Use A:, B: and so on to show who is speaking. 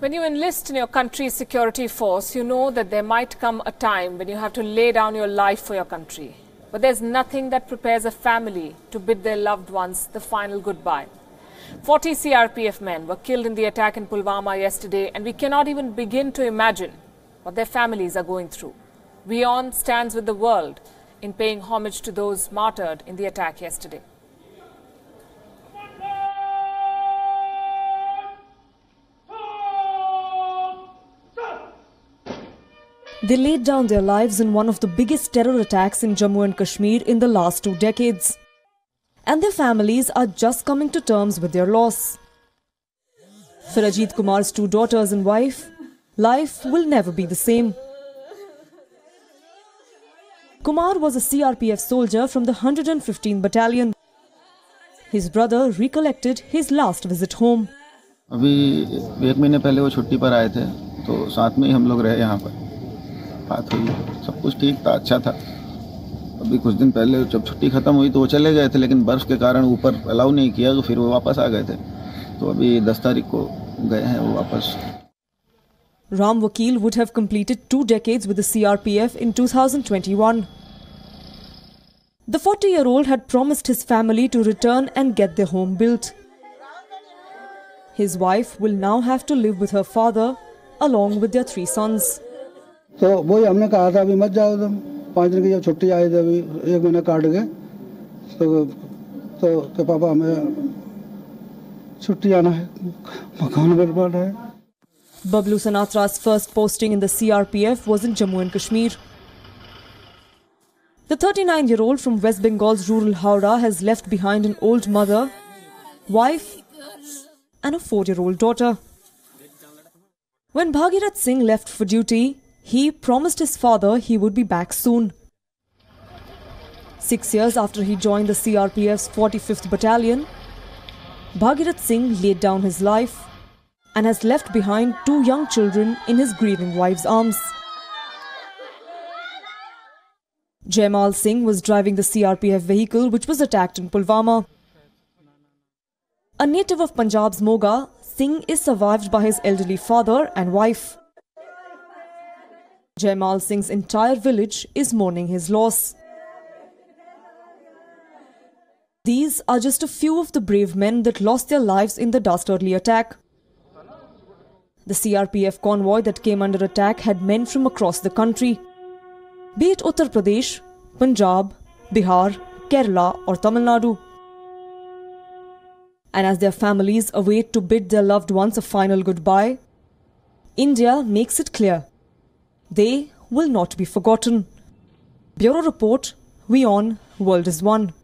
A: When you enlist in your country's security force, you know that there might come a time when you have to lay down your life for your country. But there's nothing that prepares a family to bid their loved ones the final goodbye. 40 CRPF men were killed in the attack in Pulwama yesterday, and we cannot even begin to imagine what their families are going through. WION stands with the world in paying homage to those martyred in the attack yesterday.
B: They laid down their lives in one of the biggest terror attacks in Jammu and Kashmir in the last 2 decades. And their families are just coming to terms with their loss. For Ajit Kumar's 2 daughters and wife, life will never be the same. Kumar was a CRPF soldier from the 115th Battalion. His brother recollected his last visit home.
C: अभी 1 महीने पहले वो छुट्टी पर आए थे, तो साथ में ही हम लोग रहे यहाँ पर। बात हुई, सब कुछ ठीक था, अच्छा था। अभी कुछ दिन पहले जब छुट्टी खत्म हुई तो वो चले गए थे, लेकिन बर्फ के कारण ऊपर अलाउ नहीं किया, तो फिर वो वापस आ गए थे। तो अभी 10 तारीख को गए हैं वो वापस।
B: Ram Vakil would have completed 2 decades with the CRPF in 2021. The 40-year-old had promised his family to return and get their home built. His wife will now have to live with her father along with their 3 sons.
D: तो वही हमने कहा था अभी मत जाओ तुम, 5 दिन की जब छुट्टी आई थी, अभी 1 महीना काट गए, तो पापा हमें छुट्टी आना है, मकान बर्बाद है।
B: Bablu Sanatra's first posting in the CRPF was in Jammu and Kashmir. The 39-year-old from West Bengal's rural Howrah has left behind an old mother, wife and a 4-year-old daughter. When Bhagirath Singh left for duty, he promised his father he would be back soon. 6 years after he joined the CRPF's 45th Battalion, Bhagirath Singh laid down his life and has left behind 2 young children in his grieving wife's arms. Jaimal Singh was driving the CRPF vehicle which was attacked in Pulwama. A native of Punjab's Moga, Singh is survived by his elderly father and wife. Jaimal Singh's entire village is mourning his loss. These are just a few of the brave men that lost their lives in the dastardly attack. The CRPF convoy that came under attack had men from across the country, be it Uttar Pradesh, Punjab, Bihar, Kerala or Tamil Nadu. And as their families await to bid their loved ones a final goodbye, India makes it clear they will not be forgotten. Bureau Report, WION, World is One.